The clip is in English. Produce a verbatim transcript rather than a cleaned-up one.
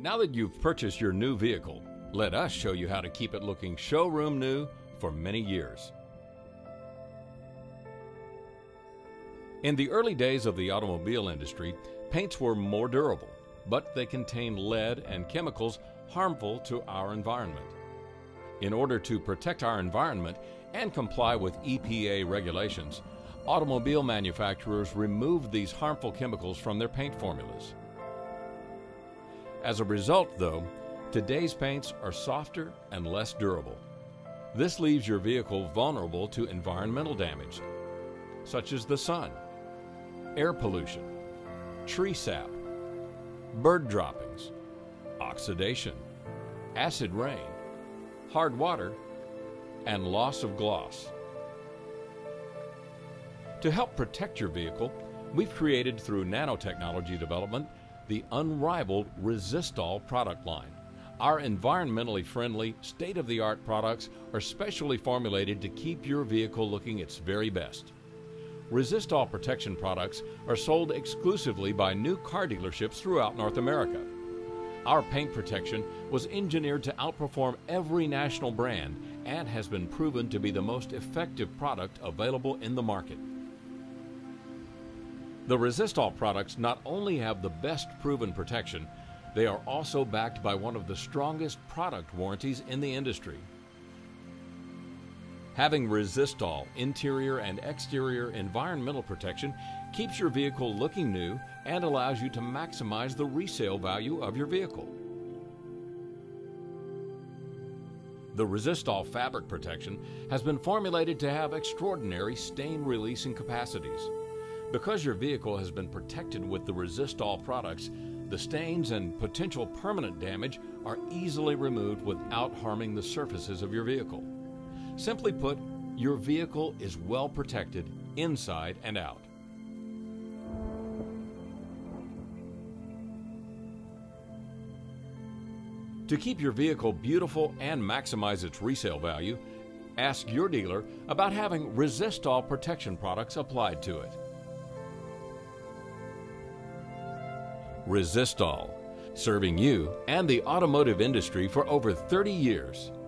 Now that you've purchased your new vehicle, let us show you how to keep it looking showroom new for many years. In the early days of the automobile industry, paints were more durable, but they contained lead and chemicals harmful to our environment. In order to protect our environment and comply with E P A regulations, automobile manufacturers removed these harmful chemicals from their paint formulas. As a result, though, today's paints are softer and less durable. This leaves your vehicle vulnerable to environmental damage, such as the sun, air pollution, tree sap, bird droppings, oxidation, acid rain, hard water, and loss of gloss. To help protect your vehicle, we've created through nanotechnology development the unrivaled Resistol product line. Our environmentally friendly, state-of-the-art products are specially formulated to keep your vehicle looking its very best. Resistol protection products are sold exclusively by new car dealerships throughout North America. Our paint protection was engineered to outperform every national brand and has been proven to be the most effective product available in the market. The Resistol products not only have the best proven protection, they are also backed by one of the strongest product warranties in the industry. Having Resistol interior and exterior environmental protection keeps your vehicle looking new and allows you to maximize the resale value of your vehicle. The Resistol fabric protection has been formulated to have extraordinary stain-releasing capacities. Because your vehicle has been protected with the Resistol products, the stains and potential permanent damage are easily removed without harming the surfaces of your vehicle. Simply put, your vehicle is well protected inside and out. To keep your vehicle beautiful and maximize its resale value, ask your dealer about having Resistol protection products applied to it. Resistol, serving you and the automotive industry for over thirty years.